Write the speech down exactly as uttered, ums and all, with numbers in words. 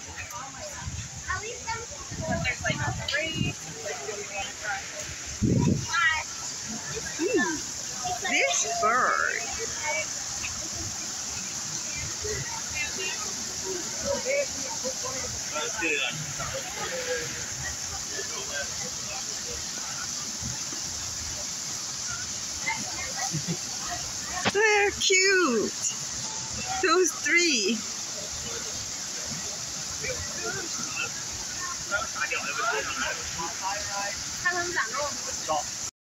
But there's like a three. This bird. They're cute. Those three.